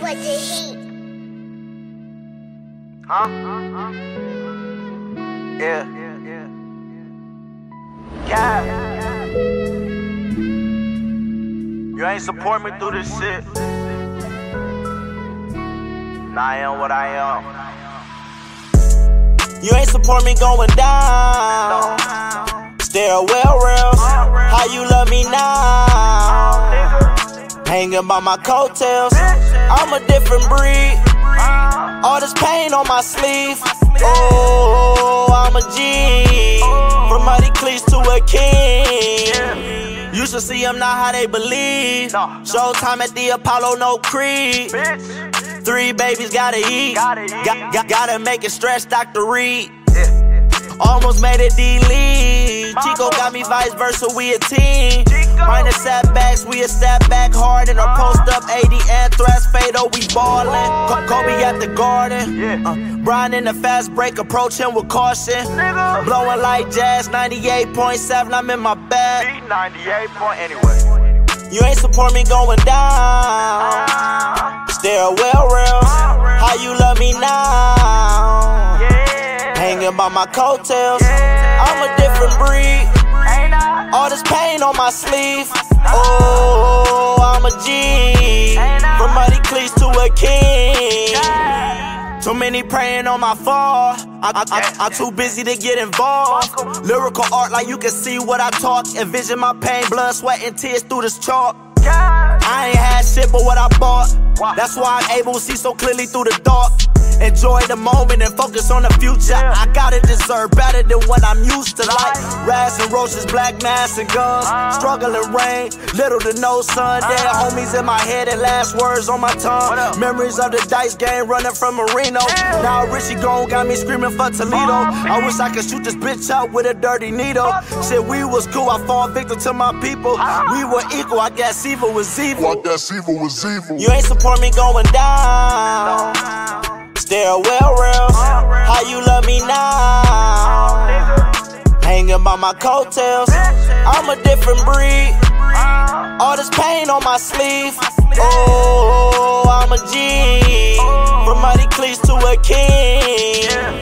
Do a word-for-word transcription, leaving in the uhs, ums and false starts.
put the heat. Huh? Yeah. Yeah. You ain't support me through this shit. Now I am what I am. You ain't support me going down. Stairwell rails. How you love me now? Hanging by my coattails. I'm a different breed. All this pain on my sleeve. Oh, I'm a G. From muddy cleats to a king. You should see them not how they believe. Showtime at the Apollo, no creed. Three babies gotta eat. Got, got, gotta make it stretch, Doctor Reed. Almost made it D-League. Chico got me vice versa, we a team. Minor setbacks, we a step back hard. In our post up, A D Anthrax, Fado, we ballin'. Kobe at the Garden. Uh, Brian in the fast break, approaching with caution. Blowing like jazz, ninety-eight point seven, I'm in my bag. ninety-eight point anyway. You ain't support me going down. Stairwell rails. How you love me now? Hanging by my coattails. I'm a different breed. All this pain on my sleeve. Oh, I'm a G. From muddy cleats to a king. Too many praying on my fall. I, I, I, I'm too busy to get involved. Lyrical art like you can see what I talk. Envision my pain, blood, sweat, and tears through this chalk. I ain't had shit but what I bought. That's why I'm able to see so clearly through the dark. Enjoy the moment and focus on the future. I gotta deserve better than what I'm used to. Like rats and roaches, black masks and guns. Struggle and rain, little to no sun. Dead homies in my head and last words on my tongue. Memories of the dice game running from Marino. Now Richie gone got me screaming for Toledo. I wish I could shoot this bitch out with a dirty needle. Shit, we was cool, I fall victim to my people. We were equal, I guess evil was evil. I guess evil was evil. You ain't support me going down. Stairwell rails. How you love me now? Hanging by my coattails. I'm a different breed. All this pain on my sleeve. Oh, I'm a G. From muddy cleats to a king.